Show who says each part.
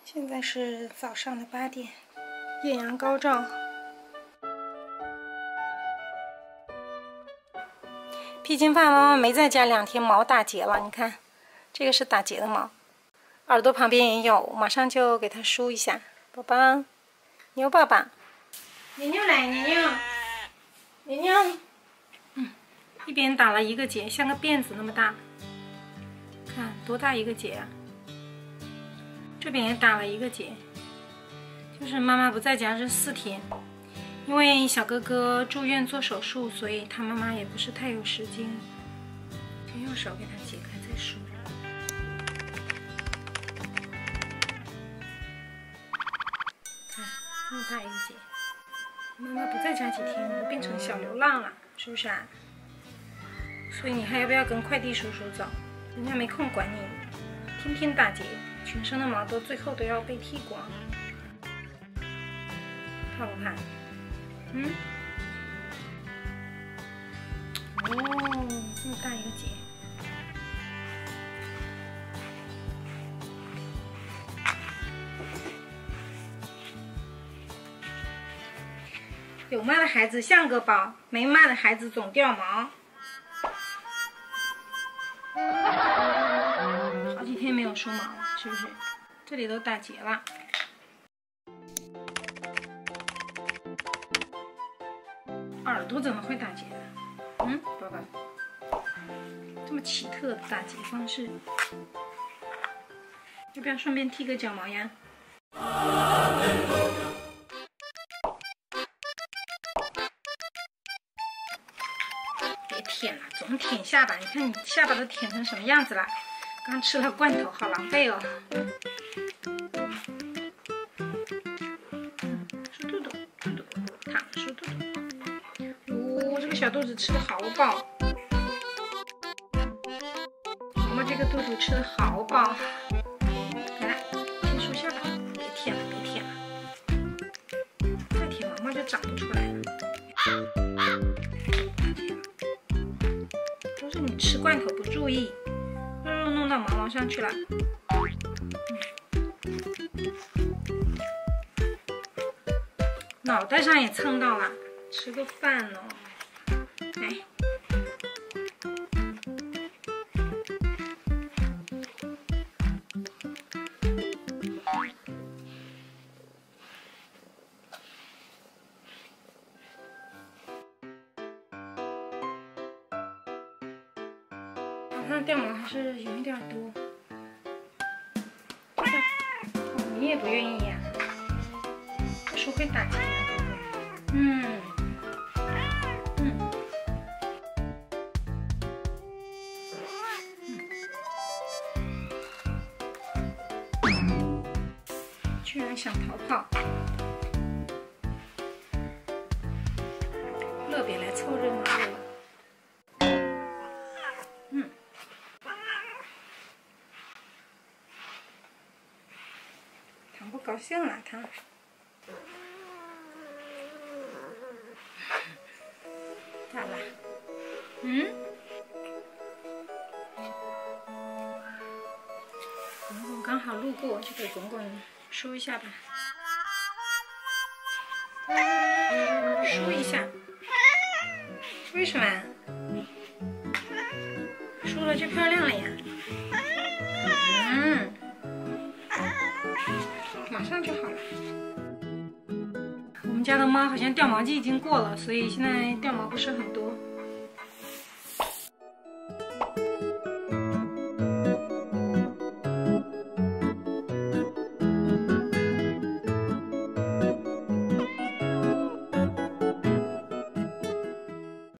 Speaker 1: 现在是早上的8点，艳阳高照。披肩发妈妈没在家2天，毛打结了。你看，这个是打结的毛，耳朵旁边也有，马上就给它梳一下。宝宝，牛宝宝，牛牛来，牛牛，牛牛。一边打了1个结，像个辫子那么大，看多大一个结啊！这边也打了1个结，就是妈妈不在家这4天，因为小哥哥住院做手术，所以他妈妈也不是太有时间，先用手给他解开再梳。看这么大一个结，妈妈不在家几天，就变成小流浪了，是不是啊？所以你还要不要跟快递叔叔走？人家没空管你，天天打结，全身的毛都最后都要被剃光，怕不怕？哦，这么大一个结。有妈的孩子像个宝，没妈的孩子总掉毛。好几天没有梳毛了，是不是？这里都打结了。耳朵怎么会打结的？宝宝，这么奇特的打结方式，要不要顺便剃个脚毛呀？别舔了，总舔下巴，你看你下巴都舔成什么样子了？刚吃了罐头，好狼狈哦。梳肚肚，肚肚，躺着梳肚肚。这个小肚子吃的好饱。毛毛这个肚肚吃的好饱。来，先梳下巴，别舔了，别舔了。再舔毛毛就长不出来了。都是你吃罐头不注意。肉弄到毛毛上去了，脑袋上也蹭到了，吃个饭哦，来，它的掉毛还是有一点多，你也不愿意呀？说会打结呀，宝贝。居然想逃跑，乐别来凑热闹了。不高兴了，他。咋了？滚滚刚好路过，就给滚滚梳一下吧。梳一下。为什么？梳了就漂亮了呀。马上就好了。我们家的猫好像掉毛季已经过了，所以现在掉毛不是很多。